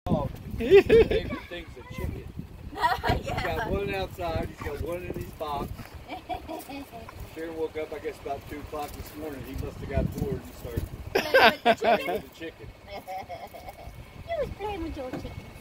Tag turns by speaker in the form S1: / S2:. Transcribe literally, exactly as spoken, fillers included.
S1: Oh, his favorite thing's a chicken.
S2: Yeah.
S1: He's got one outside, he's got one in his box. Sharon woke up, I guess, about two o'clock this morning. He must have got bored and started
S2: Playing with the
S1: playing
S2: chicken.
S1: with the chicken.
S2: You was playing with your chicken.